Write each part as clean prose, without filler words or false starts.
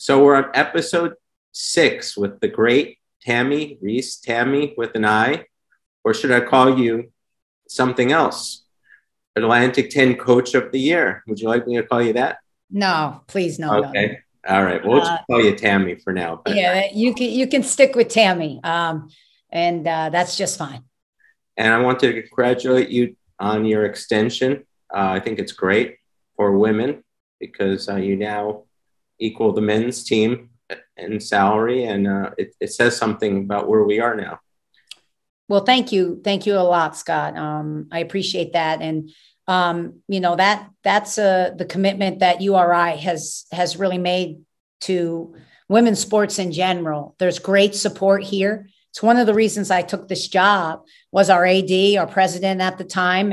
So we're on episode 6 with the great Tammy Reiss, Tammy with an I, or should I call you something else? Atlantic 10 Coach of the Year. Would you like me to call you that? No, please, no. Okay. No. All right. We'll just call you Tammy for now. But. Yeah, you can stick with Tammy, and that's just fine. And I want to congratulate you on your extension. I think it's great for women because you now equal the men's team in salary, and it says something about where we are now. Well, thank you a lot, Scott. I appreciate that, and that's the commitment that URI has really made to women's sports in general. There's great support here. It's one of the reasons I took this job was our AD, our president at the time,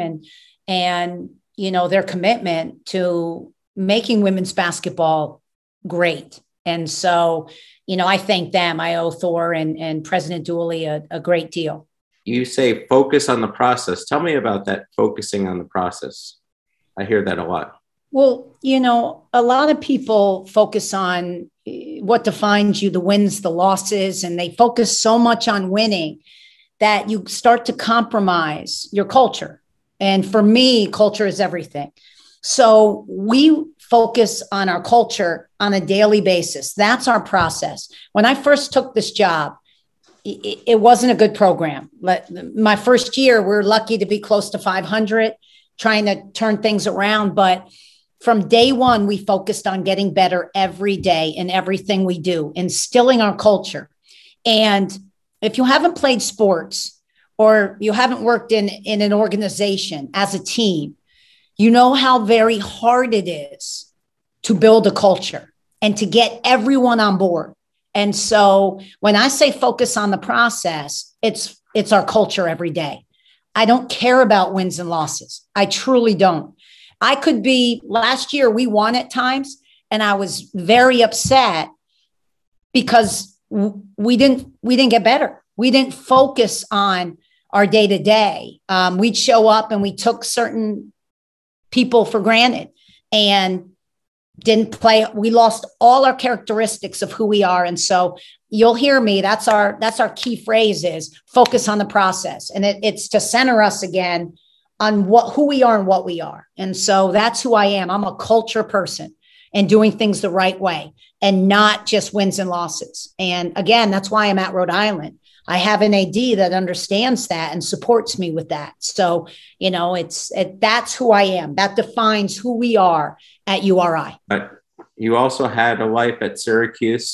and their commitment to making women's basketball great. And so, I thank them. I owe Thor and President Dooley a great deal. You say focus on the process. Tell me about that, focusing on the process. I hear that a lot. Well, a lot of people focus on what defines you, the wins, the losses, and they focus so much on winning that you start to compromise your culture. And for me, culture is everything. So we focus on our culture on a daily basis. That's our process. When I first took this job, it wasn't a good program. My first year, we're lucky to be close to 500, trying to turn things around. But from day one, we focused on getting better every day in everything we do, instilling our culture. And if you haven't played sports or you haven't worked in an organization as a team, you know how very hard it is to build a culture and to get everyone on board. And so when I say focus on the process, it's our culture every day. I don't care about wins and losses. I truly don't. I could be, last year we won at times, and I was very upset because we didn't get better. We didn't focus on our day to day. We'd show up and we took certain people for granted and didn't play. We lost all our characteristics of who we are. And so you'll hear me. That's our key phrase is focus on the process. And it's to center us again on who we are and what we are. And so that's who I am. I'm a culture person and doing things the right way and not just wins and losses. And again, that's why I'm at Rhode Island. I have an AD that understands that and supports me with that. So, that's who I am. That defines who we are at URI. You also had a life at Syracuse.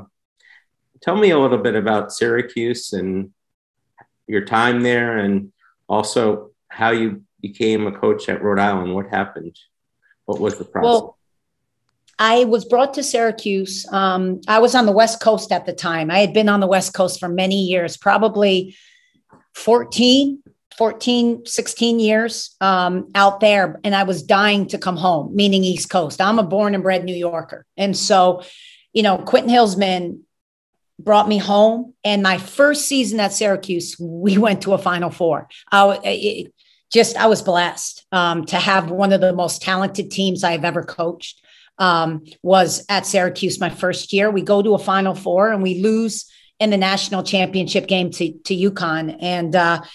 Tell me a little bit about Syracuse and your time there, and also how you became a coach at Rhode Island. What happened? What was the process? Well, I was brought to Syracuse. I was on the West Coast at the time. I had been on the West Coast for many years, probably 14, 16 years out there. And I was dying to come home, meaning East Coast. I'm a born and bred New Yorker. And so, Quentin Hillsman brought me home. And my first season at Syracuse, we went to a Final Four. I was blessed to have one of the most talented teams I've ever coached. Was at Syracuse my first year. We go to a Final Four and we lose in the national championship game to UConn. And,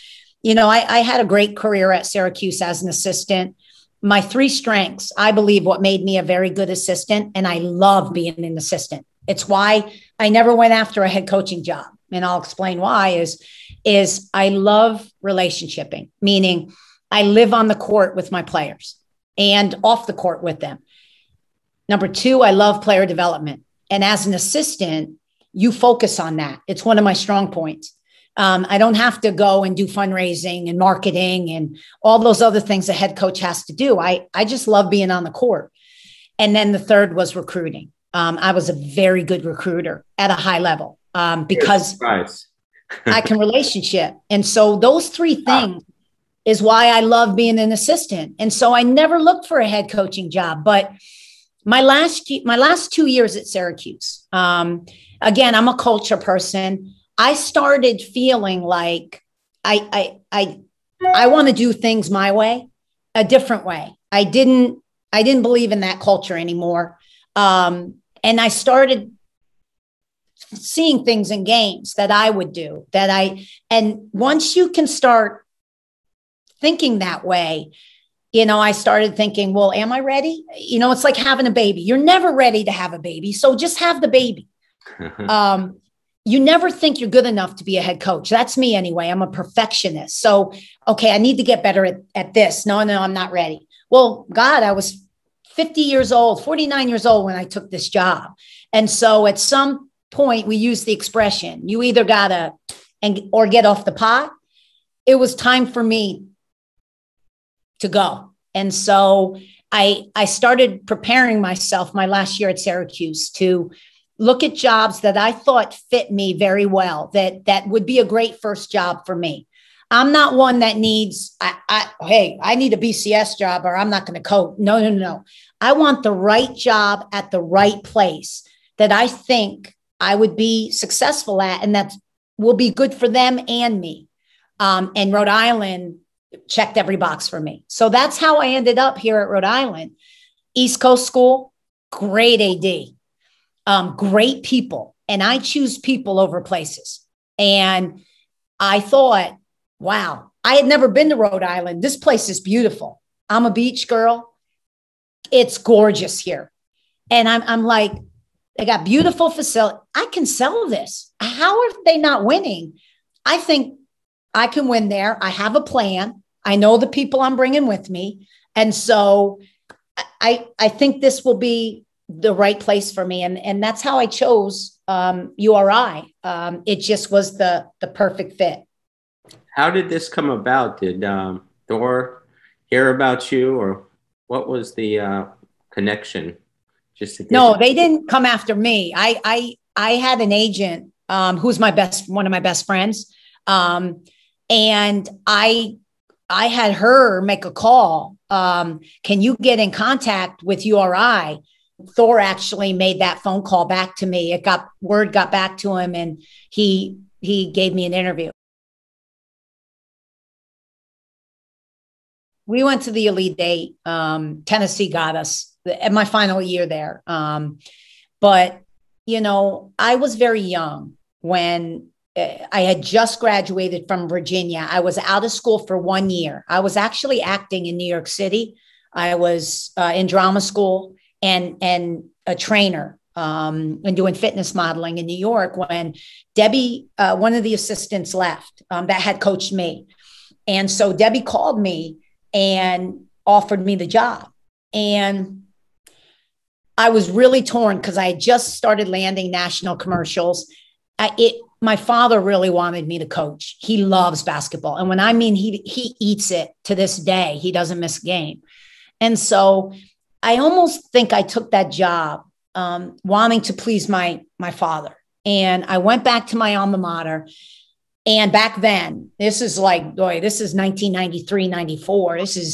I had a great career at Syracuse as an assistant. My 3 strengths, I believe what made me a very good assistant, and I love being an assistant. It's why I never went after a head coaching job. And I'll explain why is I love relationshiping, meaning I live on the court with my players and off the court with them. Number 2, I love player development. And as an assistant, you focus on that. It's one of my strong points. I don't have to go and do fundraising and marketing and all those other things a head coach has to do. I just love being on the court. And then the 3rd was recruiting. I was a very good recruiter at a high level because I can relationship. And so those 3 things is why I love being an assistant. And so I never looked for a head coaching job, but my last 2 years at Syracuse, again, I'm a culture person. I started feeling like I want to do things my way, a different way. I didn't believe in that culture anymore. And I started seeing things in games that I would do and once you can start thinking that way, I started thinking, well, am I ready? It's like having a baby. You're never ready to have a baby. So just have the baby. You never think you're good enough to be a head coach. That's me anyway. I'm a perfectionist. So, okay, I need to get better at this. No, I'm not ready. Well, God, I was 49 years old when I took this job. And so at some point we use the expression, you either gotta or get off the pot. It was time for me to go. And so I started preparing myself my last year at Syracuse to look at jobs that I thought fit me very well, that would be a great first job for me. I'm not one that needs, hey, I need a BCS job or I'm not going to coach. No. I want the right job at the right place that I think I would be successful at and that will be good for them and me. And Rhode Island checked every box for me. So that's how I ended up here at Rhode Island. East Coast school, great AD, great people. And I choose people over places. And I thought, wow, I had never been to Rhode Island. This place is beautiful. I'm a beach girl. It's gorgeous here. And I'm like, they got beautiful facility. I can sell this. How are they not winning? I think I can win there. I have a plan. I know the people I'm bringing with me. And so I think this will be the right place for me. And that's how I chose URI. It just was the perfect fit. How did this come about? Did Thor hear about you, or what was the connection? No, they didn't come after me. I had an agent who's one of my best friends. And I had her make a call. Can you get in contact with URI? Thor actually made that phone call back to me. Word got back to him and he gave me an interview. We went to the Elite Eight. Tennessee got us at my final year there. But, I was very young when I had just graduated from Virginia. I was out of school for 1 year. I was actually acting in New York City. I was in drama school and a trainer and doing fitness modeling in New York when Debbie, one of the assistants left that had coached me. And so Debbie called me and offered me the job. And I was really torn because I had just started landing national commercials. My father really wanted me to coach. He loves basketball. And when I mean he eats it to this day, he doesn't miss a game. And so I almost think I took that job wanting to please my father. And I went back to my alma mater. And back then, this is 1993, 94.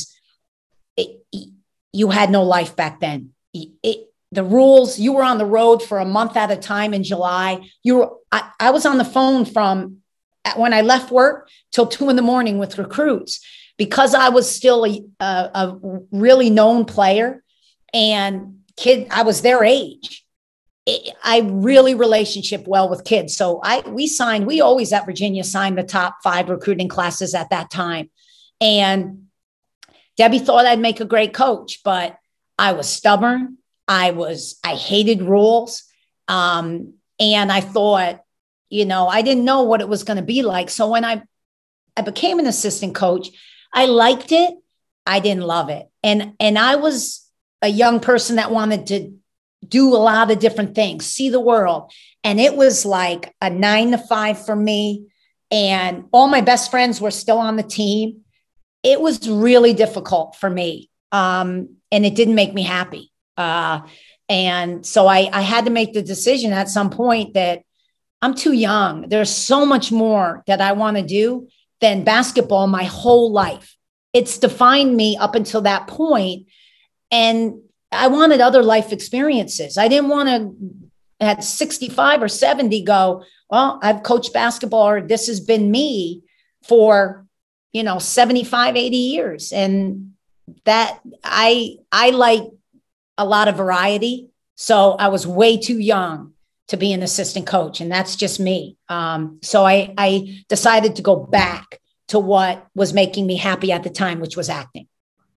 You had no life back then. The rules, you were on the road for a month at a time in July. I was on the phone from when I left work till 2 a.m. with recruits because I was still a really known player and I was their age. I really relationship well with kids. So we always at Virginia signed the top 5 recruiting classes at that time. And Debbie thought I'd make a great coach, but I was stubborn. I hated rules. And I thought, I didn't know what it was going to be like. So when I became an assistant coach, I liked it. I didn't love it. And I was a young person that wanted to do a lot of different things, see the world. And it was like a 9 to 5 for me. And all my best friends were still on the team. It was really difficult for me. And it didn't make me happy. And so I had to make the decision at some point that I'm too young. There's so much more that I want to do than basketball my whole life. It's defined me up until that point. And I wanted other life experiences. I didn't want to at 65 or 70 go, well, I've coached basketball or this has been me for, 75, 80 years. And that I like a lot of variety. So I was way too young to be an assistant coach. And that's just me. So I decided to go back to what was making me happy at the time, which was acting.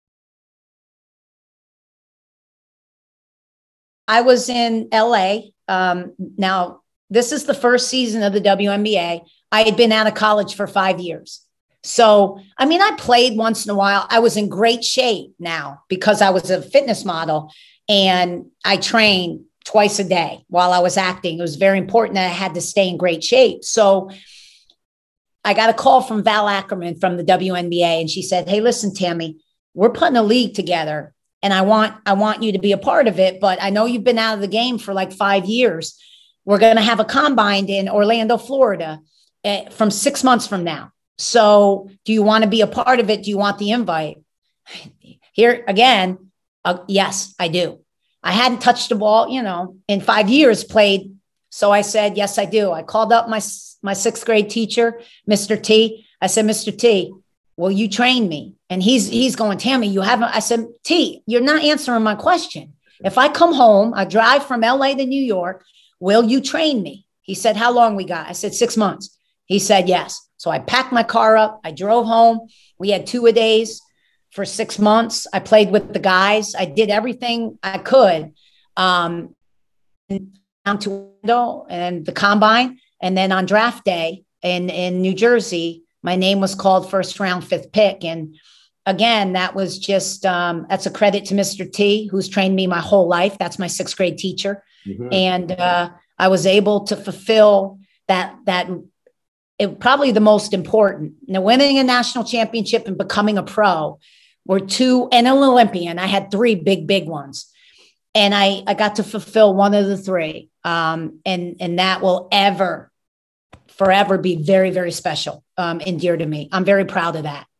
I was in LA. Now, this is the first season of the WNBA. I had been out of college for 5 years. So, I mean, I played once in a while. I was in great shape now because I was a fitness model and I trained twice a day while I was acting. It was very important that I had to stay in great shape. So I got a call from Val Ackerman from the WNBA, and she said, "Hey, listen, Tammy, we're putting a league together and I want you to be a part of it, but I know you've been out of the game for like 5 years. We're going to have a combine in Orlando, Florida from 6 months from now. So do you want to be a part of it? Do you want the invite?" Here again, yes, I do. I hadn't touched the ball, in 5 years played. So I said, yes, I do. I called up my 6th grade teacher, Mr. T. I said, "Mr. T, will you train me?" And he's going, "Tammy, you haven't." I said, "T, you're not answering my question. If I come home, I drive from LA to New York, will you train me?" He said, "How long we got?" I said, 6 months. He said, "Yes." So I packed my car up. I drove home. We had 2-a-days for 6 months. I played with the guys. I did everything I could down to window and the combine. And then on draft day in New Jersey, my name was called first round, 5th pick. And again, that was just, that's a credit to Mr. T, who's trained me my whole life. That's my 6th grade teacher. Mm-hmm. And I was able to fulfill that it probably the most important. Now, winning a national championship and becoming a pro were 2, and an Olympian. I had 3 big ones. And I got to fulfill one of the 3. And that will forever be very, very special and dear to me. I'm very proud of that.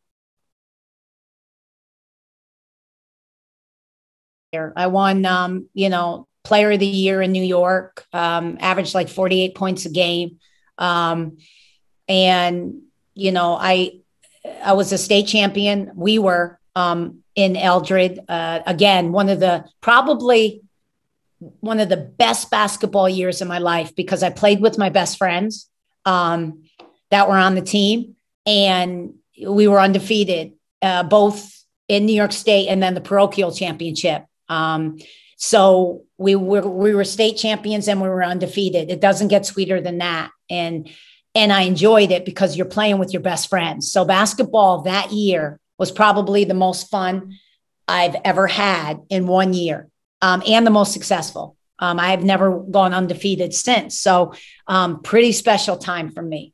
I won, Player of the Year in New York, averaged like 48 points a game. And, I was a state champion. We were in Eldred. Again, one of the best basketball years of my life because I played with my best friends that were on the team. And we were undefeated, both in New York State and then the parochial championship. So we were state champions and we were undefeated. It doesn't get sweeter than that. And I enjoyed it because you're playing with your best friends. So basketball that year was probably the most fun I've ever had in 1 year, and the most successful. I have never gone undefeated since. So pretty special time for me.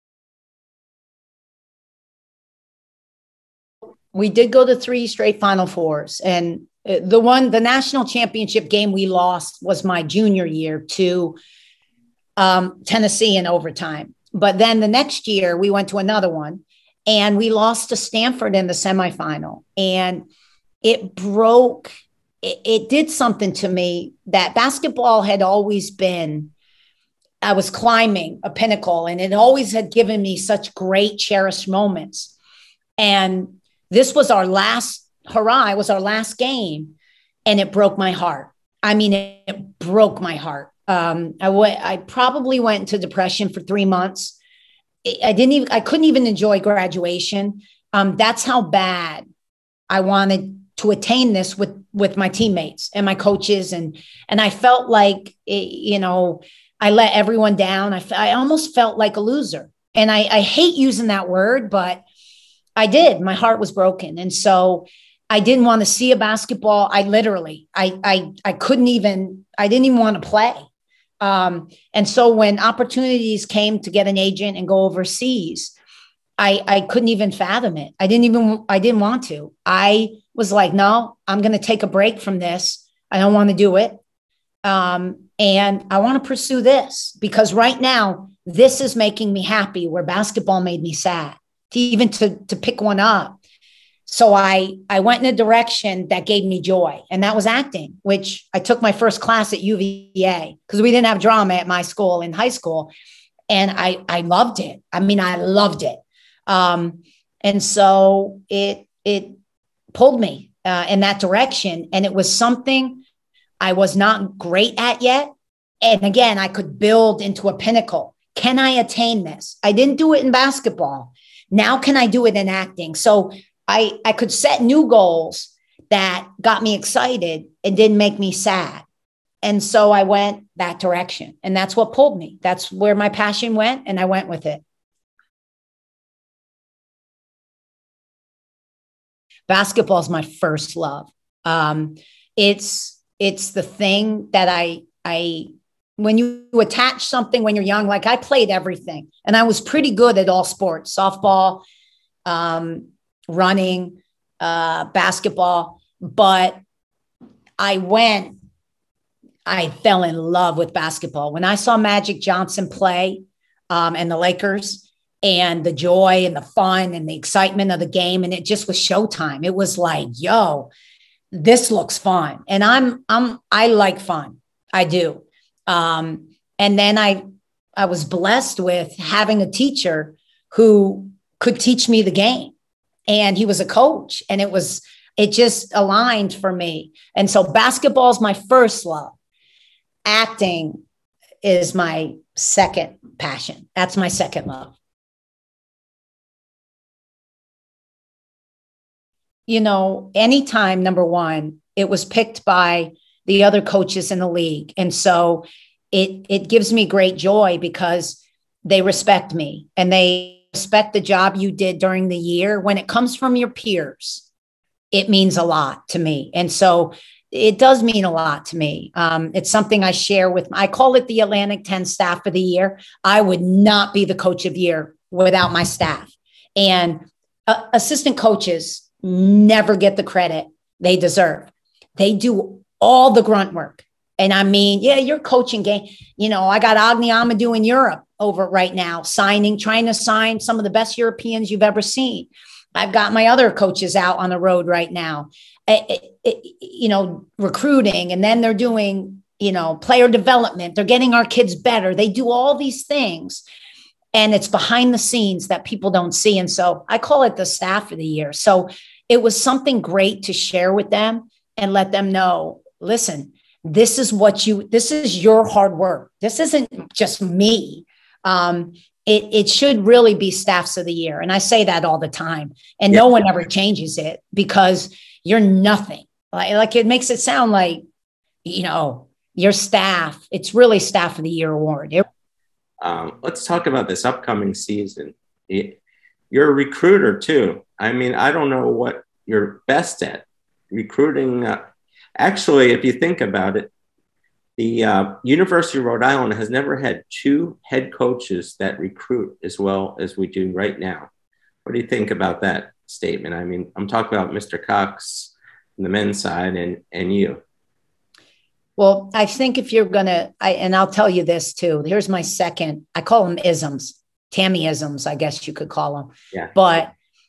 We did go to 3 straight Final Fours. And the national championship game we lost was my junior year to Tennessee in overtime. But then the next year we went to another one and we lost to Stanford in the semifinal. And it did something to me that basketball had always been, I was climbing a pinnacle and it always had given me such great cherished moments. And this was our last hurrah. It was our last game and it broke my heart. I mean, it broke my heart. I probably went into depression for 3 months. I couldn't even enjoy graduation. That's how bad I wanted to attain this with my teammates and my coaches. And I felt like, I let everyone down. I almost felt like a loser. And I hate using that word, but I did. My heart was broken. And so I didn't want to see a basketball. I didn't even want to play. And so when opportunities came to get an agent and go overseas, I couldn't even fathom it. I didn't want to. I was like, no, I'm going to take a break from this. I don't want to do it. And I want to pursue this because right now, this is making me happy where basketball made me sad to pick one up. So I went in a direction that gave me joy, and that was acting, which I took my first class at UVA because we didn't have drama at my school in high school. And I loved it. I mean, I loved it. And so it pulled me in that direction. And it was something I was not great at yet, And again, I could build into a pinnacle. Can I attain this? I didn't do it in basketball. Now can I do it in acting? So I could set new goals that got me excited and didn't make me sad. And so I went that direction. And that's what pulled me. That's where my passion went. And I went with it. Basketball is my first love. It's the thing that I when you attach something when you're young, like I played everything and I was pretty good at all sports, softball, running, basketball, but I fell in love with basketball. When I saw Magic Johnson play and the Lakers and the joy and the fun and the excitement of the game, and it just was showtime. It was like, yo, this looks fun. And I like fun. I do. And then I was blessed with having a teacher who could teach me the game, and he was a coach, and it just aligned for me. And so basketball is my first love. Acting is my second passion. That's my second love. You know, anytime, number one, it was picked by the other coaches in the league. And so it gives me great joy because they respect me and they respect the job you did during the year. When it comes from your peers, it means a lot to me. And so it does mean a lot to me. It's something I share with, I call it the Atlantic 10 Staff of the Year. I would not be the coach of the year without my staff. And assistant coaches never get the credit they deserve. They do all the grunt work. And I mean, yeah, you're coaching game. You know, I got Agni Amadou in Europe over right now, trying to sign some of the best Europeans you've ever seen. I've got my other coaches out on the road right now, recruiting, and then they're doing, player development. They're getting our kids better. They do all these things, and it's behind the scenes that people don't see. And so I call it the Staff of the Year. So it was something great to share with them and let them know, listen, this is your hard work. This isn't just me. It should really be Staffs of the Year. And I say that all the time, and no one ever changes it because you're nothing. Like it makes it sound like, your staff, it's really Staff of the Year award. Let's talk about this upcoming season. You're a recruiter too. I mean, I don't know what you're best at recruiting. Actually, if you think about it, the University of Rhode Island has never had two head coaches that recruit as well as we do right now. What do you think about that statement? I mean, I'm talking about Mr. Cox on the men's side and you. Well, I think if you're going to, and I'll tell you this too, here's my second, I call them isms, Tammy isms, I guess you could call them. Yeah. But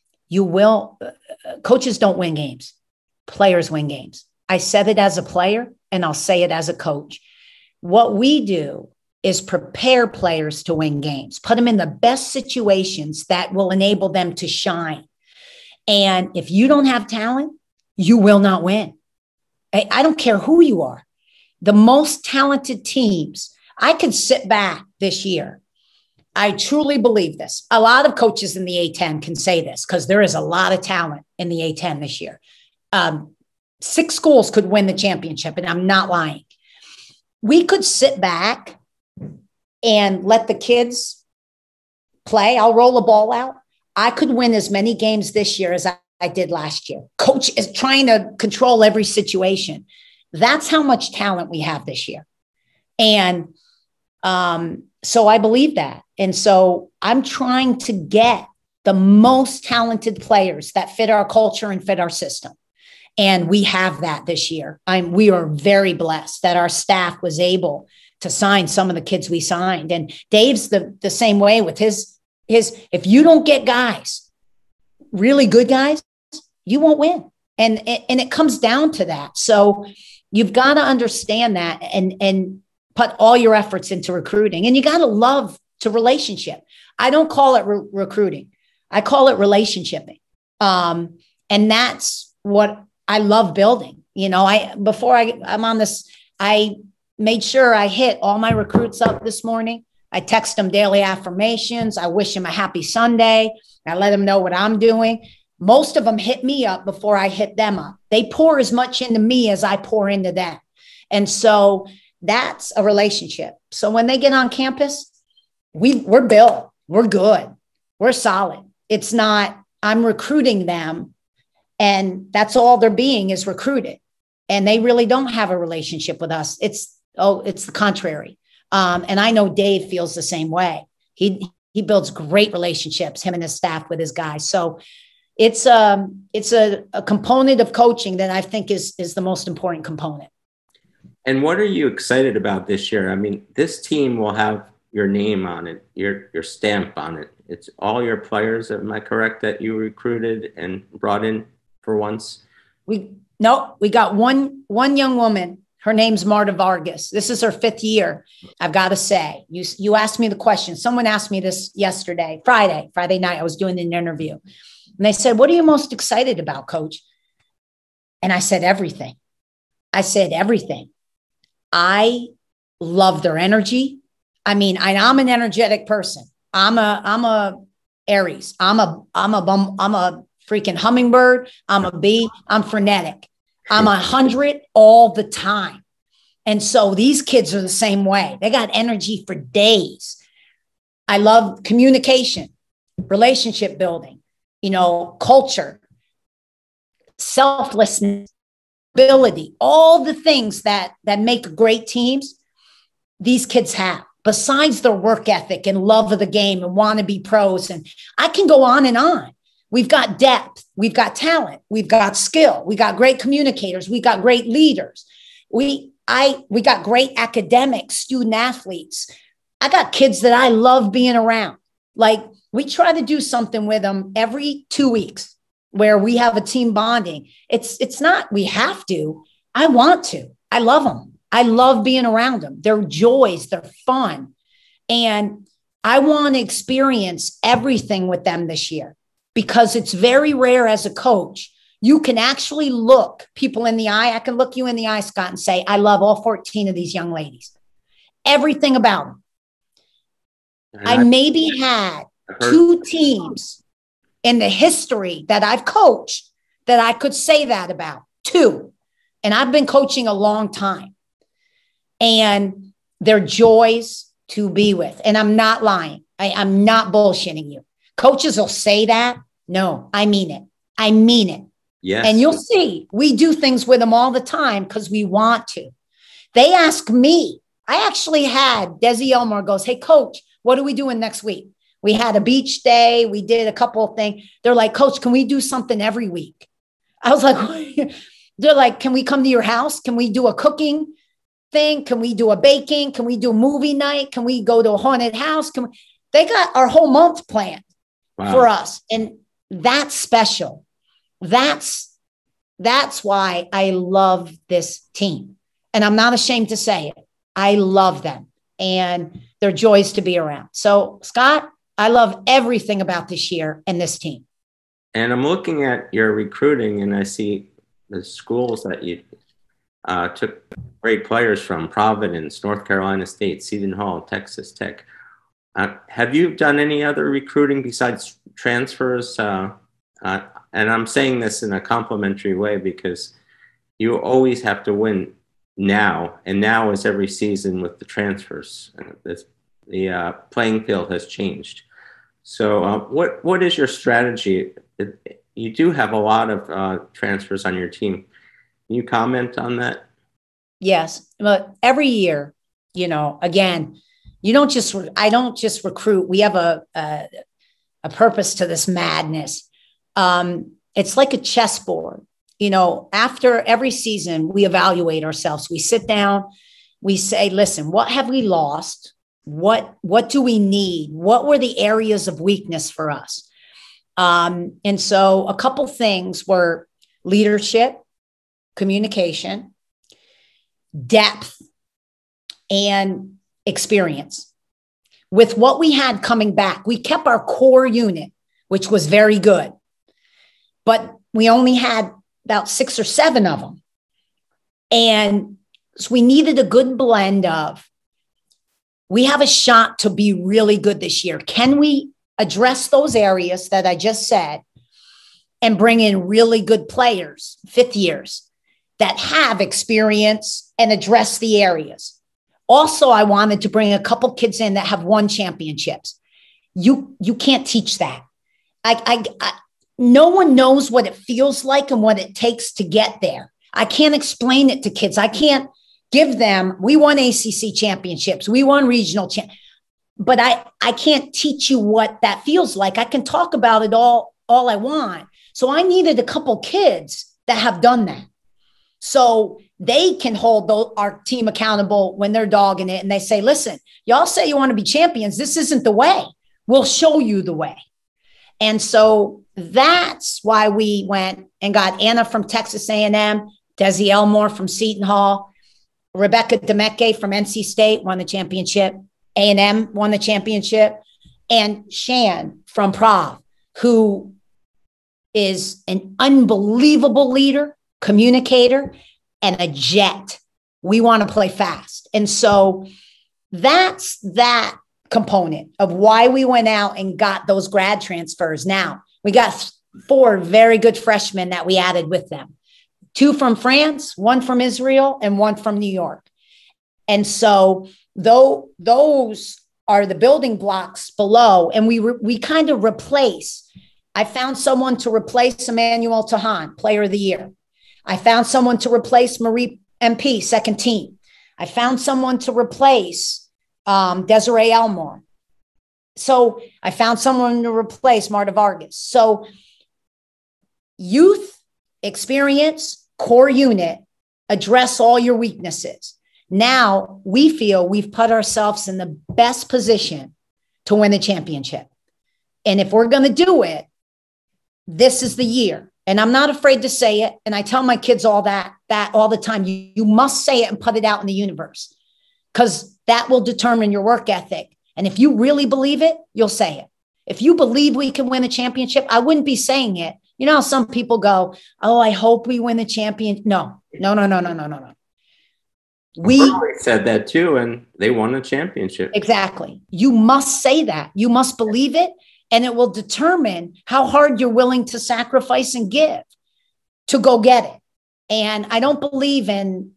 coaches don't win games. Players win games. I said it as a player and I'll say it as a coach. What we do is prepare players to win games, put them in the best situations that will enable them to shine. And if you don't have talent, you will not win. I don't care who you are. The most talented teams, I could sit back this year. I truly believe this. A lot of coaches in the A10 can say this because there is a lot of talent in the A10 this year. 6 schools could win the championship, and I'm not lying. We could sit back and let the kids play. I'll roll a ball out. I could win as many games this year as I did last year. Coach is trying to control every situation. That's how much talent we have this year. And so I believe that. And so I'm trying to get the most talented players that fit our culture and fit our system. And we have that this year. We are very blessed that our staff was able to sign some of the kids we signed. And Dave's the same way with his, if you don't get guys, really good guys, you won't win. And it comes down to that. So you've got to understand that and put all your efforts into recruiting. And you got to love to relationship. I don't call it recruiting. I call it relationshiping. And that's what I love building. I'm on this, I made sure I hit all my recruits up this morning. I text them daily affirmations. I wish them a happy Sunday. I let them know what I'm doing. Most of them hit me up before I hit them up. They pour as much into me as I pour into them. And so that's a relationship. So when they get on campus, we're built, we're good, we're solid. It's not, I'm recruiting them and that's all they're being is recruited. And they really don't have a relationship with us. It's the contrary. And I know Dave feels the same way. He builds great relationships, him and his staff with his guys. So it's a component of coaching that I think is the most important component. And what are you excited about this year? I mean, this team will have your name on it, your stamp on it. It's all your players, am I correct, that you recruited and brought in for once? We got one young woman. Her name's Marta Vargas. This is her 5th year. I've got to say, you asked me the question. Someone asked me this yesterday, Friday night. I was doing an interview. And they said, what are you most excited about, Coach? And I said, everything. I love their energy. I mean, I'm an energetic person. I'm a Aries. I'm a freaking hummingbird. I'm a bee. I'm frenetic. I'm 100 all the time. And so these kids are the same way. They got energy for days. I love communication, relationship building, culture, selflessness, ability, all the things that make great teams, these kids have, besides their work ethic and love of the game and want to be pros. And I can go on and on. We've got depth, we've got talent, we've got skill, we got great communicators, we got great leaders. We got great academic student athletes. I got kids that I love being around. Like, we try to do something with them every 2 weeks where we have a team bonding. It's not, we have to, I want to, I love them. I love being around them. They're joys, they're fun. And I want to experience everything with them this year, because it's very rare as a coach. You can actually look people in the eye. I can look you in the eye, Scott, and say, I love all 14 of these young ladies. Everything about them. I maybe had 2 teams in the history that I've coached that I could say that about. 2. And I've been coaching a long time. And they're joys to be with. And I'm not lying. I'm not bullshitting you. Coaches will say that. No, I mean it. I mean it. Yes. And you'll see, we do things with them all the time because we want to. They ask me. I actually had Desi Elmore goes, hey, Coach, what are we doing next week? We had a beach day. We did a couple of things. They're like, Coach, can we do something every week? I was like, they're like, can we come to your house? Can we do a cooking thing? Can we do a baking? Can we do a movie night? Can we go to a haunted house? They got our whole month planned for us. And that's special. That's why I love this team. And I'm not ashamed to say it. I love them and they're joys to be around. So, Scott, I love everything about this year and this team. And I'm looking at your recruiting and I see the schools that you took great players from: Providence, North Carolina State, Seton Hall, Texas Tech. Have you done any other recruiting besides transfers? And I'm saying this in a complimentary way because you always have to win now. And now is every season with the transfers. The playing field has changed. So what is your strategy? You do have a lot of transfers on your team. Can you comment on that? Yes. But every year, again, I don't just recruit. We have a purpose to this madness. It's like a chessboard. After every season, we evaluate ourselves. We sit down, we say, listen, what have we lost? What do we need? What were the areas of weakness for us? And so a couple things were leadership, communication, depth, and experience. With what we had coming back, we kept our core unit, which was very good, but we only had about 6 or 7 of them. And So we needed a good blend of, we have a shot to be really good this year. Can we address those areas that I just said and bring in really good players, fifth years, that have experience and address the areas? Also, I wanted to bring a couple kids in that have won championships. You can't teach that. No one knows what it feels like and what it takes to get there. I can't explain it to kids. I can't give them, we won ACC championships, we won regional but I can't teach you what that feels like. I can talk about it all I want. So I needed a couple kids that have done that, so they can hold our team accountable when they're dogging it. And they say, listen, y'all say you want to be champions. This isn't the way. We'll show you the way. And so that's why we went and got Anna from Texas A&M, Desi Elmore from Seton Hall, Rebecca Demeke from NC State won the championship, A&M won the championship, and Shan from Prov, who is an unbelievable leader, communicator, and a jet. We want to play fast. And so that's that component of why we went out and got those grad transfers. Now, we got 4 very good freshmen that we added with them. 2 from France, 1 from Israel, and 1 from New York. And so those are the building blocks below. And we kind of replace. I found someone to replace Emmanuel Tahan, Player of the Year. I found someone to replace Marie MP, second team. I found someone to replace Desiree Elmore. So I found someone to replace Marta Vargas. So youth, experience, core unit, address all your weaknesses. Now we feel we've put ourselves in the best position to win a championship. And if we're going to do it, this is the year. And I'm not afraid to say it. And I tell my kids all that all the time. You must say it and put it out in the universe, because that will determine your work ethic. And if you really believe it, you'll say it. If you believe we can win a championship, I wouldn't be saying it. You know how some people go, oh, I hope we win the champion. No. We said that too, and they won a championship. Exactly. You must say that. You must believe it. And it will determine how hard you're willing to sacrifice and give to go get it. And I don't believe I'm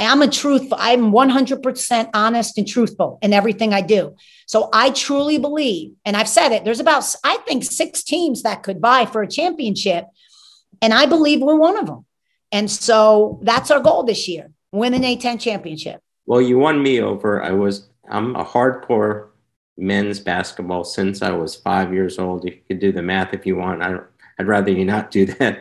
100% honest and truthful in everything I do. So I truly believe, and I've said it, there's about, I think, 6 teams that could vie for a championship. And I believe we're one of them. And so that's our goal this year, win an A-10 championship. Well, you won me over. I'm a hardcore men's basketball since I was 5 years old. You could do the math if you want. I'd rather you not do that.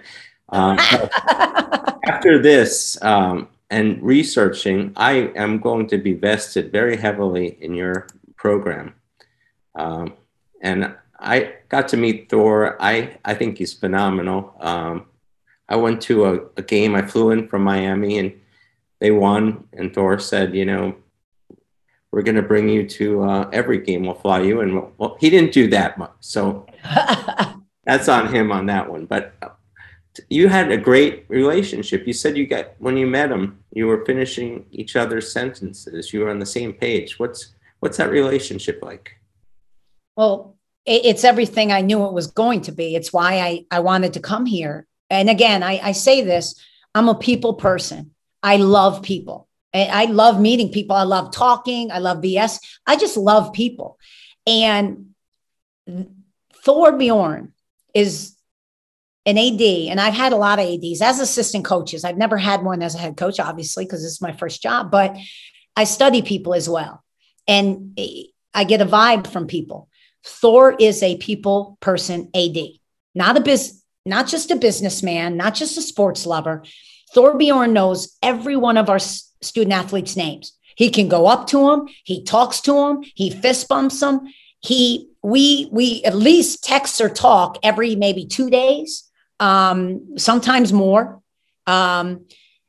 After this and researching, I am going to be vested very heavily in your program. And I got to meet Thor. I think he's phenomenal. I went to a game. I flew in from Miami and they won. And Thor said, we're going to bring you to every game. We'll fly you. And well, he didn't do that much. So that's on him on that one. But you had a great relationship. You said when you met him, you were finishing each other's sentences. You were on the same page. What's that relationship like? Well, it's everything I knew it was going to be. It's why I wanted to come here. And again, I say this, I'm a people person. I love people. I love meeting people. I love talking. I love BS. I just love people. And Thor Bjorn is an AD, and I've had a lot of ADs as assistant coaches. I've never had one as a head coach, obviously, because this is my first job, but I study people as well. And I get a vibe from people. Thor is a people person AD, not just a businessman, not just a sports lover. Thor Bjorn knows every one of our student athletes' names. He can go up to them. He talks to them. He fist bumps them. We at least text or talk every maybe 2 days, sometimes more. And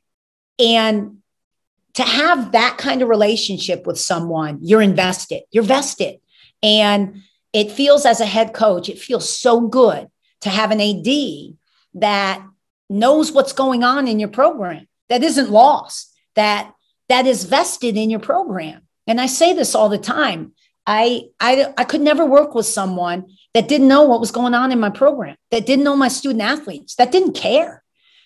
to have that kind of relationship with someone, you're invested. You're vested. And it feels, as a head coach, it feels so good to have an AD that knows what's going on in your program, that isn't lost, that that is vested in your program. And I say this all the time. I could never work with someone that didn't know what was going on in my program, that didn't know my student athletes, that didn't care.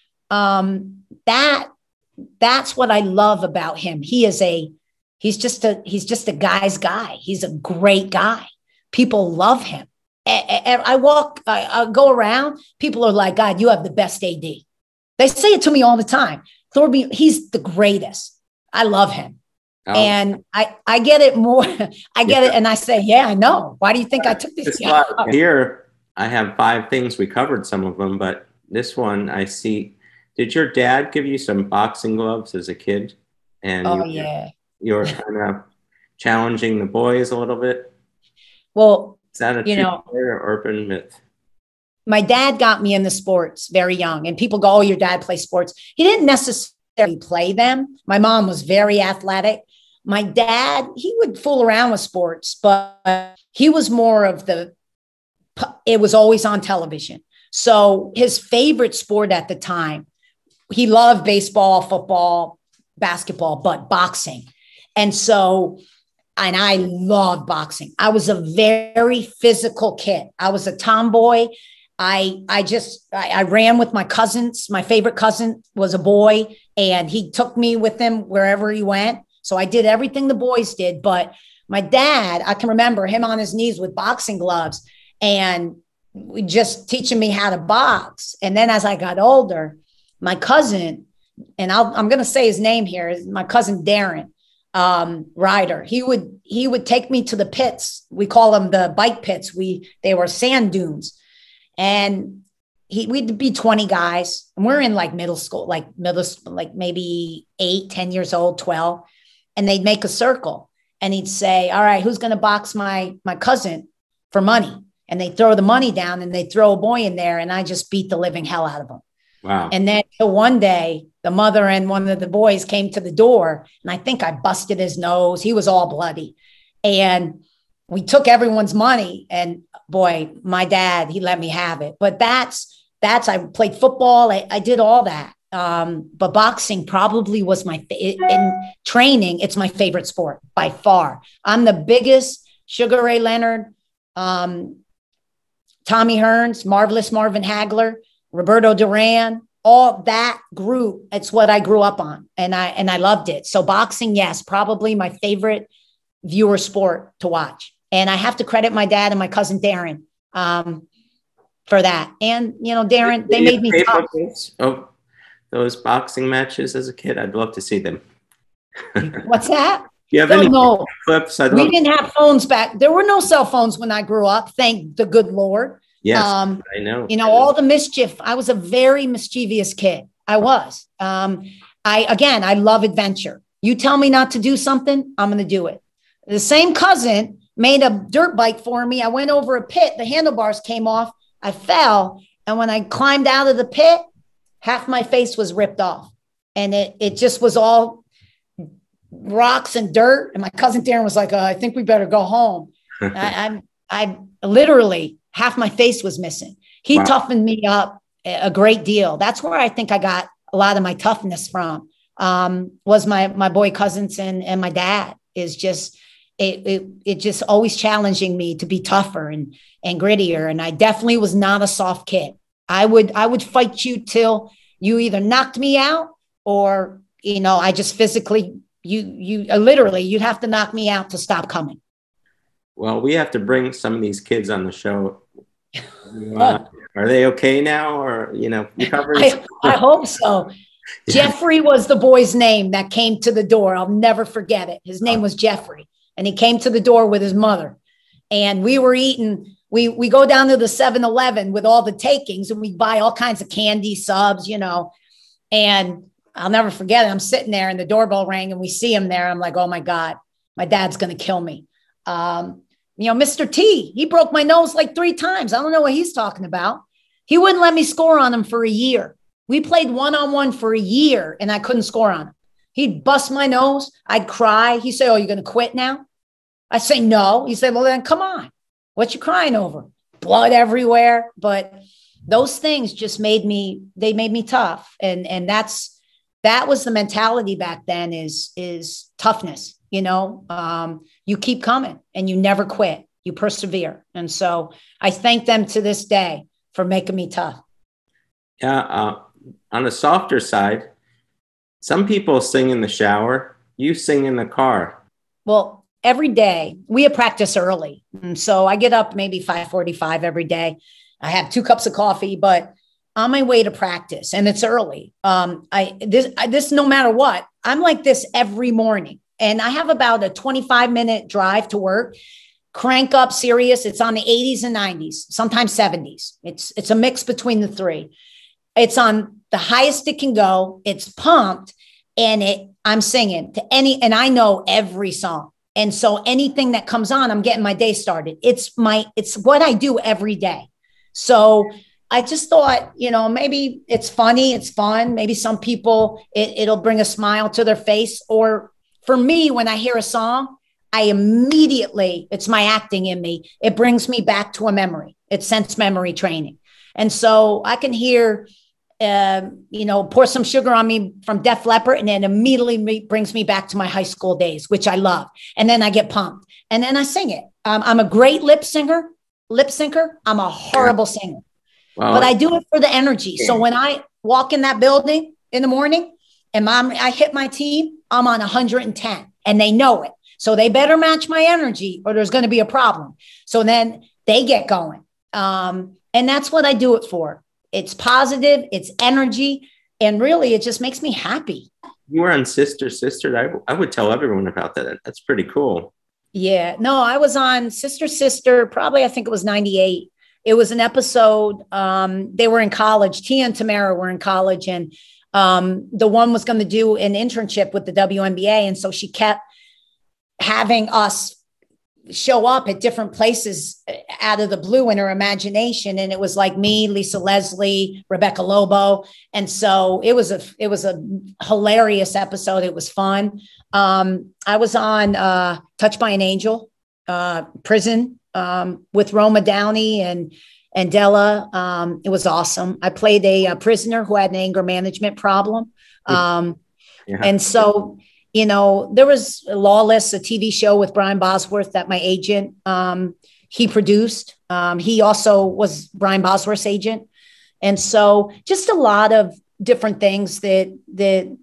That's what I love about him. He's just a guy's guy. He's a great guy. People love him. And I go around, people are like, God, you have the best AD. They say it to me all the time. Thorby, he's the greatest. I love him. Oh. And I get it more. I get it. And I say, yeah, I know. Why do you think I took this job? Here, I have 5 things. We covered some of them, but this one I see. Did your dad give you some boxing gloves as a kid? And you were kind of challenging the boys a little bit. Well, is that a true or urban myth? My dad got me into sports very young, and people go, "Oh, your dad plays sports." He didn't necessarily play them. My mom was very athletic. My dad, he would fool around with sports, but he was more of it was always on television. So his favorite sport at the time, he loved baseball, football, basketball, but boxing. And I loved boxing. I was a very physical kid. I was a tomboy. I ran with my cousins. My favorite cousin was a boy, and he took me with him wherever he went. So I did everything the boys did. But my dad, I can remember him on his knees with boxing gloves and just teaching me how to box. And then as I got older, my cousin, and I'm going to say his name here, is my cousin Darren Ryder. He would take me to the pits. We call them the bike pits. They were sand dunes. And we'd be 20 guys, and we're in like middle school, like maybe 8, 10 years old, 12. And they'd make a circle, and he'd say, all right, who's going to box my cousin for money? And they throw the money down, and they throw a boy in there. And I just beat the living hell out of him. Wow. And then one day the mother and one of the boys came to the door, and I think I busted his nose. He was all bloody. And we took everyone's money, and boy, my dad, he let me have it. But I played football. I did all that. But boxing probably was in training. It's my favorite sport by far. I'm the biggest Sugar Ray Leonard, Tommy Hearns, Marvelous Marvin Hagler, Roberto Duran, all that group. It's what I grew up on, and I loved it. So boxing, yes, probably my favorite viewer sport to watch. And I have to credit my dad and my cousin Darren for that. And, Darren, they made me tough. Oh, those boxing matches as a kid, I'd love to see them. What's that? Do you have any clips? We didn't have phones back. There were no cell phones when I grew up. Thank the good Lord. Yes, I know. All the mischief. I was a very mischievous kid. I was. I love adventure. You tell me not to do something, I'm going to do it. The same cousin made a dirt bike for me. I went over a pit. The handlebars came off. I fell. And when I climbed out of the pit, half my face was ripped off. And it just was all rocks and dirt. And my cousin Darren was like, I think we better go home. I literally, half my face was missing. He toughened me up a great deal. That's where I think I got a lot of my toughness from, was my boy cousins and my dad is just, it just always challenging me to be tougher and grittier. And I definitely was not a soft kid. I would fight you till you either knocked me out or, I just physically, you'd have to knock me out to stop coming. Well, we have to bring some of these kids on the show. Are they okay now? Or, I hope so. Yeah. Jeffrey was the boy's name that came to the door. I'll never forget it. His name was Jeffrey. And he came to the door with his mother. And we were eating. We go down to the 7-Eleven with all the takings, and we buy all kinds of candy, subs, And I'll never forget it. I'm sitting there, and the doorbell rang, and we see him there. I'm like, oh, my God, my dad's going to kill me. Mr. T, he broke my nose like 3 times. I don't know what he's talking about. He wouldn't let me score on him for a year. We played one-on-one for a year, and I couldn't score on him. He'd bust my nose. I'd cry. He'd say, oh, you're going to quit now? I say, no. He said, well, then come on. What you crying over? Blood everywhere. But those things just made me tough. And that's that was the mentality back then, is toughness. You keep coming and you never quit. You persevere. And so I thank them to this day for making me tough. Yeah. On the softer side, some people sing in the shower. You sing in the car. Well, every day we have practice early. And so I get up maybe 5:45 every day. I have 2 cups of coffee, but on my way to practice, and it's early. This no matter what, I'm like this every morning. And I have about a 25-minute drive to work. Crank up Sirius. It's on the 80s and 90s, sometimes 70s. It's a mix between the three. It's on the highest it can go. It's pumped, and I'm singing to and I know every song. And so anything that comes on, I'm getting my day started. It's what I do every day. So I just thought, maybe it's funny, it's fun. Maybe some people, it'll bring a smile to their face. Or for me, when I hear a song, I immediately, it's my acting in me. It brings me back to a memory. It's sense memory training. And so I can hear, Pour Some Sugar on Me from Def Leppard, and it immediately brings me back to my high school days, which I love. And then I get pumped and then I sing it. I'm a great lip syncer. I'm a horrible singer, but I do it for the energy. So when I walk in that building in the morning and I hit my team, I'm on 110 and they know it. So they better match my energy or there's going to be a problem. So then they get going. And that's what I do it for. It's positive, it's energy. And really, it just makes me happy. You were on Sister. I would tell everyone about that. That's pretty cool. Yeah, no, I was on Sister, probably, I think it was 98. It was an episode. They were in college. Tia and Tamara were in college. And the one was going to do an internship with the WNBA. And so she kept having us show up at different places out of the blue in her imagination. And it was like me, Lisa Leslie, Rebecca Lobo. And so it was a hilarious episode. It was fun. I was on Touched by an Angel, Prison, with Roma Downey and Della. It was awesome. I played a prisoner who had an anger management problem. And so, there was Lawless, a TV show with Brian Bosworth that my agent, he produced. He also was Brian Bosworth's agent. And so just a lot of different things that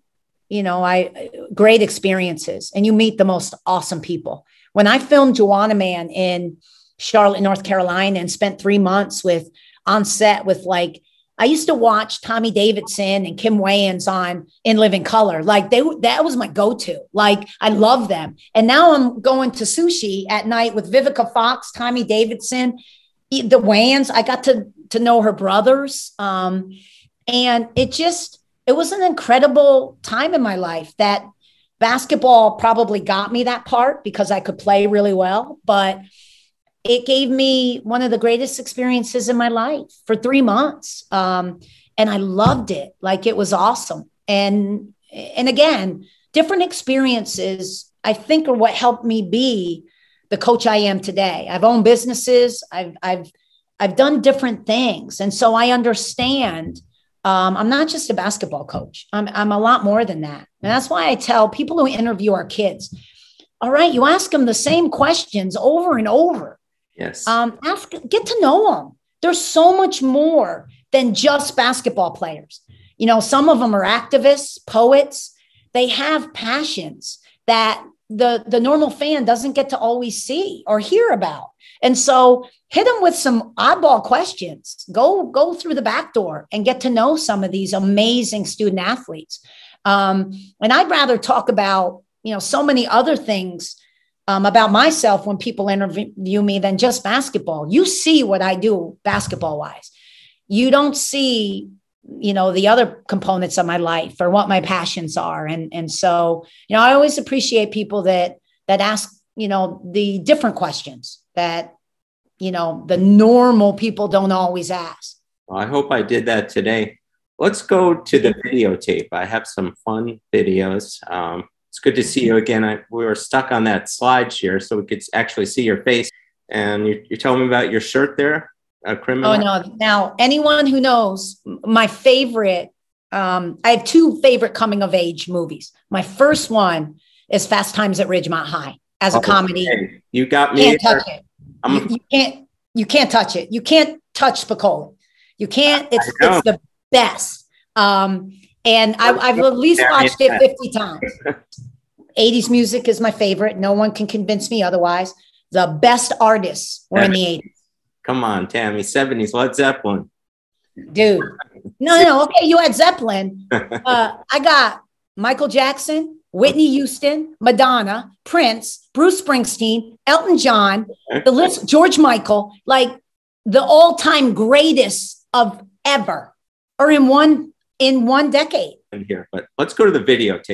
great experiences, and you meet the most awesome people. When I filmed Joanna Man in Charlotte, North Carolina, and spent 3 months on set with I used to watch Tommy Davidson and Kim Wayans on In Living Color. That was my go-to. I love them. And now I'm going to sushi at night with Vivica Fox, Tommy Davidson, the Wayans. I got to know her brothers. And it was an incredible time in my life. That basketball probably got me that part because I could play really well, but it gave me one of the greatest experiences in my life for 3 months. And I loved it. It was awesome. And again, different experiences, I think, are what helped me be the coach I am today. I've owned businesses. I've done different things. And so I understand I'm not just a basketball coach. I'm a lot more than that. And that's why I tell people who interview our kids, all right, you ask them the same questions over and over. Yes. Get to know them. There's so much more than just basketball players. Some of them are activists, poets. They have passions that the normal fan doesn't get to always see or hear about. And so hit them with some oddball questions. Go through the back door and get to know some of these amazing student athletes. And I'd rather talk about, so many other things about myself when people interview me than just basketball. You see what I do basketball wise. You don't see, the other components of my life or what my passions are. And so, I always appreciate people that ask, the different questions that, the normal people don't always ask. Well, I hope I did that today. Let's go to the videotape. I have some fun videos. It's good to see you again. We were stuck on that slide share, so we could actually see your face. And you're telling me about your shirt there, a criminal. Oh, no. Now, anyone who knows, my favorite I have two favorite coming of age movies. My first one is Fast Times at Ridgemont High as a comedy. Hey, you got me. Can't touch it. You can't touch it. You can't touch Spicoli. You can't. It's the best. And I've at least watched it 50 times. 80s music is my favorite. No one can convince me otherwise. The best artists were in the 80s. Come on, Tammy. 70s, Led Zeppelin. Dude. No. Okay, you had Zeppelin. I got Michael Jackson, Whitney Houston, Madonna, Prince, Bruce Springsteen, Elton John, the list, George Michael, like the all-time greatest of ever, or in one decade. In here, but let's go to the videotape.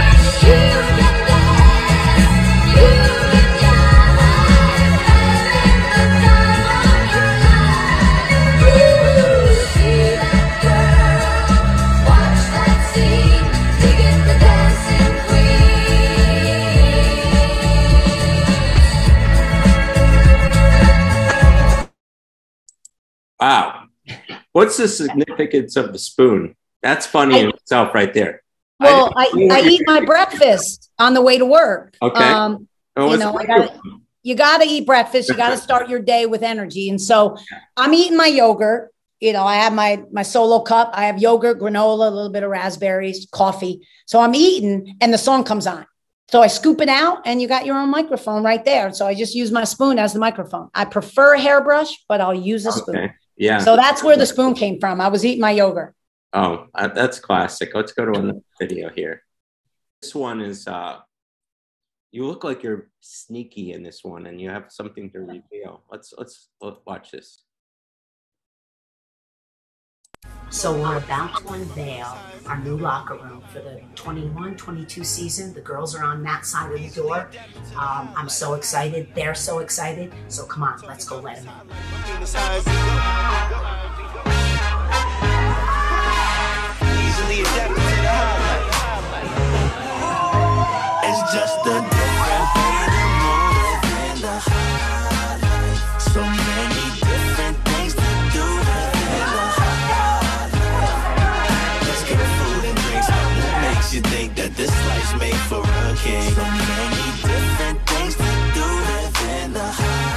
Wow. What's the significance of the spoon? That's funny in itself right there. Well, I eat my breakfast on the way to work. Okay. You got to eat breakfast. You got to start your day with energy. And so I'm eating my yogurt. I have my solo cup. I have yogurt, granola, a little bit of raspberries, coffee. So I'm eating and the song comes on. So I scoop it out and you got your own microphone right there. So I just use my spoon as the microphone. I prefer a hairbrush, but I'll use a spoon. Okay. Yeah. So that's where the spoon came from. I was eating my yogurt. Oh, that's classic. Let's go to another video here. This one is, you look like you're sneaky in this one and you have something to reveal. Let's watch this. So we're about to unveil our new locker room for the 21-22 season. The girls are on that side of the door. I'm so excited. They're so excited. So come on, let's go let them in. Easily adapted to the highlight. It's just a different way to move in the highlight. So many different things to do in the highlight. Let's get food and drinks. What makes you think that this life's made for a king? So many different things to do in the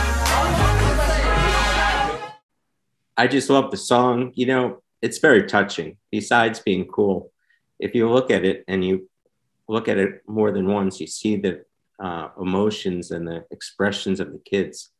highlight. I just love the song. It's very touching. Besides being cool, if you look at it and you look at it more than once, you see the emotions and the expressions of the kids.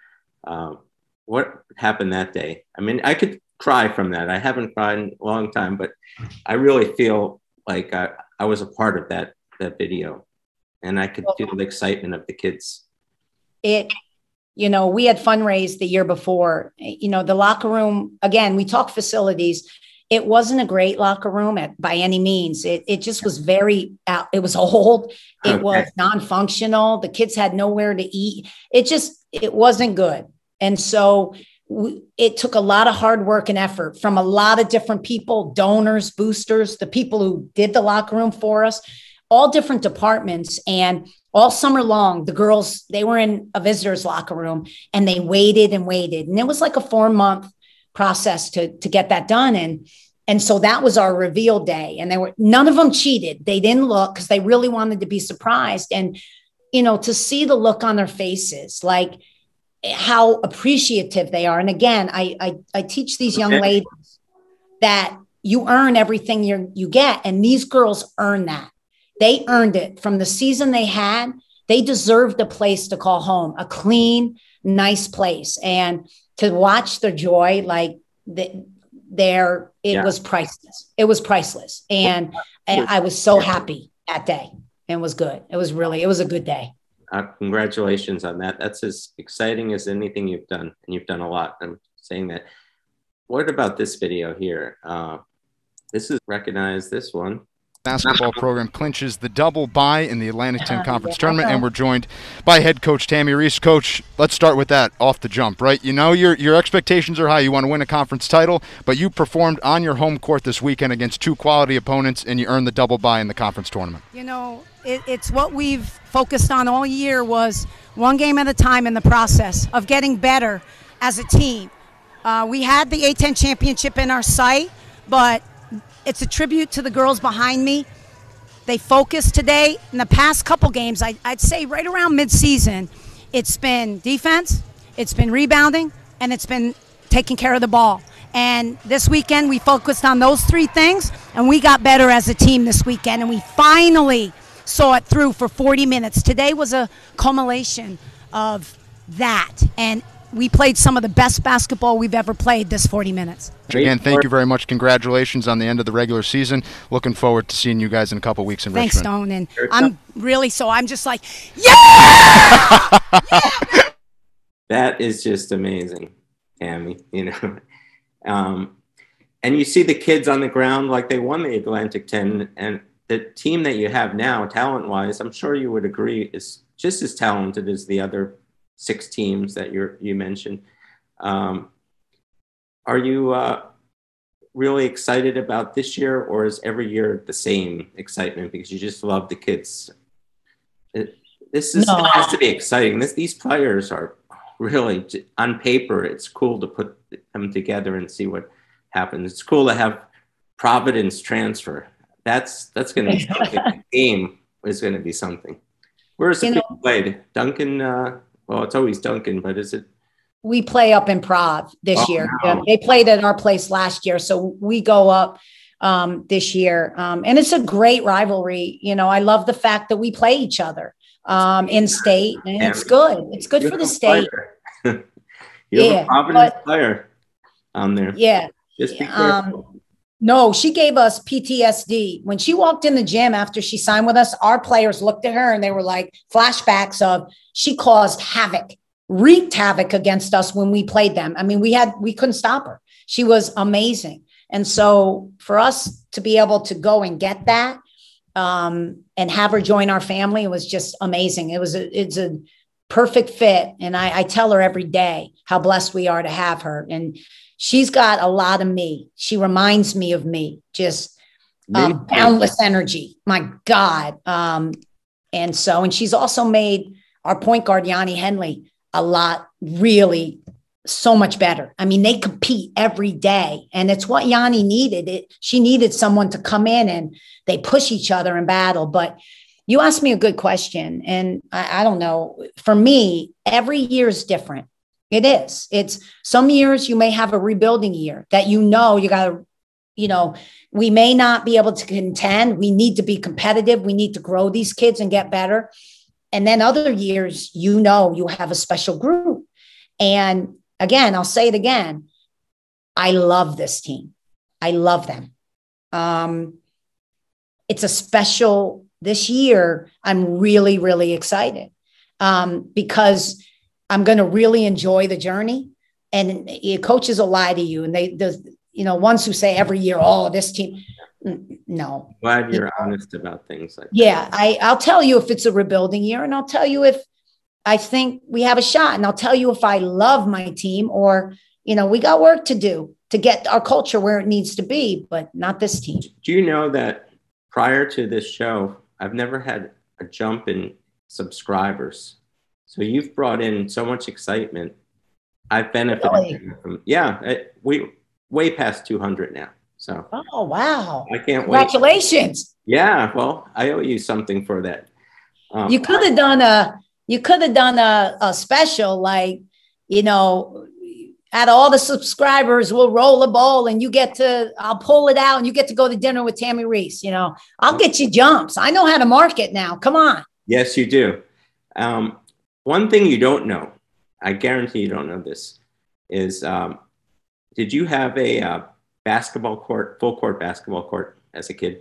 What happened that day? I mean, I could cry from that. I haven't cried in a long time, but I really feel like I was a part of that video, and I could feel the excitement of the kids. We had fundraised the year before. The locker room, again, we talk facilities. It wasn't a great locker room by any means. It just was it was old. It was non-functional. The kids had nowhere to eat. It wasn't good. And so it took a lot of hard work and effort from a lot of different people, donors, boosters, the people who did the locker room for us, all different departments. And all summer long, the girls, they were in a visitor's locker room and they waited and waited. And it was like a 4-month process to get that done. And so that was our reveal day. And none of them cheated. They didn't look because they really wanted to be surprised. And, to see the look on their faces, like how appreciative they are. And again, I teach these young ladies that you earn everything you get. And these girls earn that. They earned it from the season they had. They deserved a place to call home, a clean, nice place. And to watch their joy, it was priceless. It was priceless. And I was so happy that day. It was good. It was a good day. Congratulations on that. That's as exciting as anything you've done. And you've done a lot. I'm saying that. What about this video here? This is recognize this one. Basketball program clinches the double bye in the Atlantic 10 Conference Tournament, and we're joined by head coach Tammy Reiss. Coach, let's start with that off the jump, right? Your expectations are high. You want to win a conference title, but you performed on your home court this weekend against 2 quality opponents, and you earned the double bye in the conference tournament. It's what we've focused on all year, was one game at a time in the process of getting better as a team. We had the A-10 championship in our sight, but it's a tribute to the girls behind me. They focused today. In the past couple games, I'd say right around mid-season, it's been defense, it's been rebounding, and it's been taking care of the ball. And this weekend, we focused on those three things, and we got better as a team this weekend, and we finally saw it through for 40 minutes. Today was a culmination of that, and we played some of the best basketball we've ever played this 40 minutes. Again, thank you very much. Congratulations on the end of the regular season. Looking forward to seeing you guys in a couple weeks in Thanks, Richmond. Stone. And I'm just like, yeah! That is just amazing, Tammy, you know. And you see the kids on the ground like they won the Atlantic 10, and the team that you have now, talent-wise, I'm sure you would agree, is just as talented as the other 6 teams that you mentioned. Are you really excited about this year, or is every year the same excitement because you just love the kids? This has to be exciting. These players are really, on paper, it's cool to put them together and see what happens. It's cool to have Providence transfer. That's going to be something. The game is going to be something. Where's the kid played? Duncan, well, it's always Duncan, but is it? We play up in Prov this year. Wow. They played at our place last year, so we go up this year. And it's a great rivalry. You know, I love the fact that we play each other in state, and it's good. It's good for the state. You have a Providence player on there. Yeah. Just be careful. No, she gave us PTSD. When she walked in the gym after she signed with us, our players looked at her and they were like flashbacks of she caused havoc, wreaked havoc against us when we played them. I mean, we couldn't stop her. She was amazing. And so for us to be able to go and get that and have her join our family, it was just amazing. It's a perfect fit. And I tell her every day how blessed we are to have her. And she's got a lot of me. She reminds me of me, just boundless energy. My God. And she's also made our point guard, Yanni Henley, a lot, really so much better. I mean, they compete every day, and it's what Yanni needed. She needed someone to come in and they push each other in battle. But you asked me a good question, and I don't know. For me, every year is different. It is. It's some years you may have a rebuilding year that you got to, we may not be able to contend. We need to be competitive. We need to grow these kids and get better. And then other years, you have a special group. And again, I'll say it again. I love this team. I love them. It's a special, this year, I'm really, really excited because I'm going to really enjoy the journey. And coaches will lie to you. And ones who say every year, oh, this team, no. Glad you're honest about things like that. Yeah, I'll tell you if it's a rebuilding year, and I'll tell you if I think we have a shot, and I'll tell you if I love my team, or, we got work to do to get our culture where it needs to be, but not this team. Do you know that prior to this show, I've never had a jump in subscribers? So you've brought in so much excitement. I've benefited from, we way past 200 now. So, oh, wow. I can't Congratulations. wait. Yeah. Well, I owe you something for that. You could have done a special, like, out of all the subscribers, we'll roll a bowl and I'll pull it out and you get to go to dinner with Tammy Reiss. I'll get you jumps. I know how to market now. Come on. Yes, you do. One thing you don't know, I guarantee you don't know this, is did you have a full court basketball court as a kid?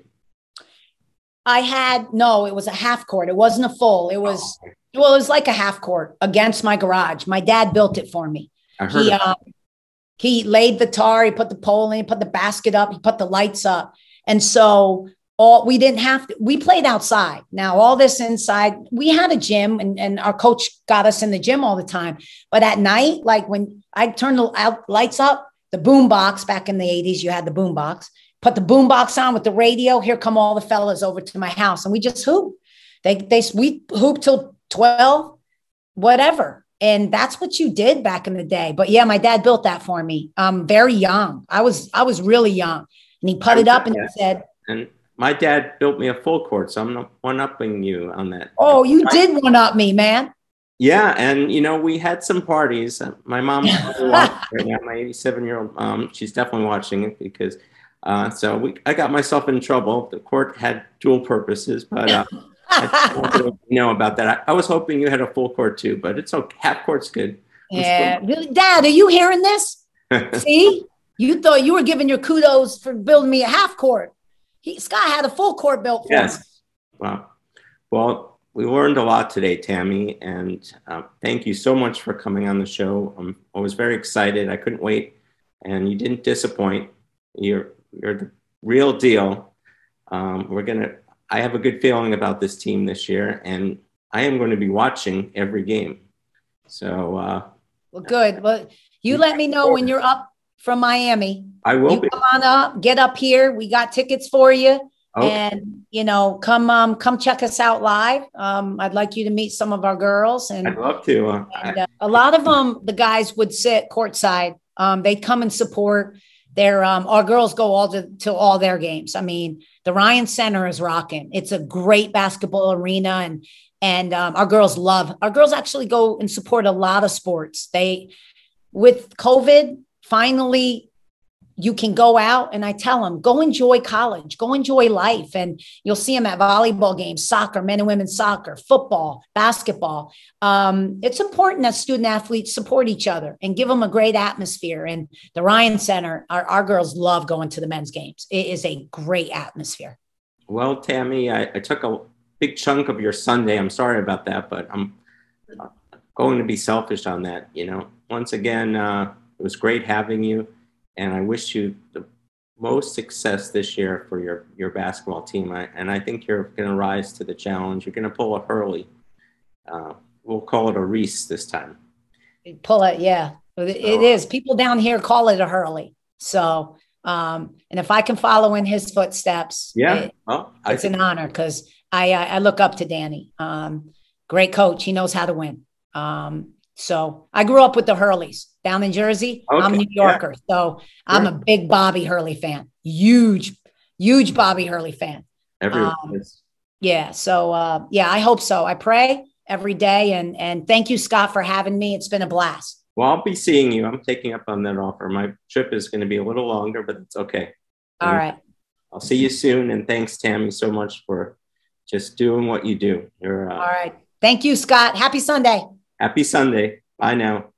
No, it was a half court. It wasn't a full. It was, it was like a half court against my garage. My dad built it for me. He laid the tar, he put the pole in, he put the basket up, he put the lights up. And so we played outside. Now, all this inside, we had a gym and our coach got us in the gym all the time. But at night, like when I turned the lights up, the boom box, back in the 80s, you had the boom box, put the boom box on with the radio. Here come all the fellas over to my house. And we just hoop. We hooped till 12, whatever. And that's what you did back in the day. But yeah, my dad built that for me. Very young. I was really young. And he putted up and he said, and my dad built me a full court, so I'm not one-upping you on that. oh, you did one up me, man. Yeah, and we had some parties. My mom's probably watching right now. My 87-year-old mom, she's definitely watching it because I got myself in trouble. The court had dual purposes, but I just wanted to know about that. I was hoping you had a full court too, but it's okay. Half court's good. Yeah, Dad, are you hearing this? See, you thought you were giving your kudos for building me a half court. Scott had a full court built for him. Wow. Well, we learned a lot today, Tammy, and thank you so much for coming on the show. I was very excited. I couldn't wait, and you didn't disappoint. You're the real deal. I have a good feeling about this team this year, and I am going to be watching every game. So, well, good. Well, you let me know when you're up from Miami. I will be. Come on up, get up here. We got tickets for you. Okay. And come check us out live. I'd like you to meet some of our girls, and I'd love to. A lot of them, the guys would sit courtside. They'd come and support. Our girls go to all their games. I mean, the Ryan Center is rocking. It's a great basketball arena, and our girls actually go and support a lot of sports. With COVID, finally, you can go out, and I tell them, go enjoy college, go enjoy life. And you'll see them at volleyball games, soccer, men and women soccer, football, basketball. It's important that student athletes support each other and give them a great atmosphere. And the Ryan Center, our girls love going to the men's games. It is a great atmosphere. Well, Tammy, I took a big chunk of your Sunday. I'm sorry about that, but I'm going to be selfish on that. Once again, it was great having you. And I wish you the most success this year for your basketball team. And I think you're going to rise to the challenge. You're going to pull a Hurley. We'll call it a Reiss this time. Pull it, yeah. It is. People down here call it a Hurley. So, and if I can follow in his footsteps, it's an honor because I look up to Danny. Great coach. He knows how to win. So I grew up with the Hurleys down in Jersey. Okay. I'm a New Yorker. Yeah. So I'm a big Bobby Hurley fan. Huge Bobby Hurley fan. Everyone is. Yeah. So, I hope so. I pray every day. And thank you, Scott, for having me. It's been a blast. Well, I'll be seeing you. I'm taking up on that offer. My trip is going to be a little longer, but it's okay. All right. I'll see you soon. And thanks, Tammy, so much for just doing what you do. All right. Thank you, Scott. Happy Sunday. Happy Sunday. Bye now.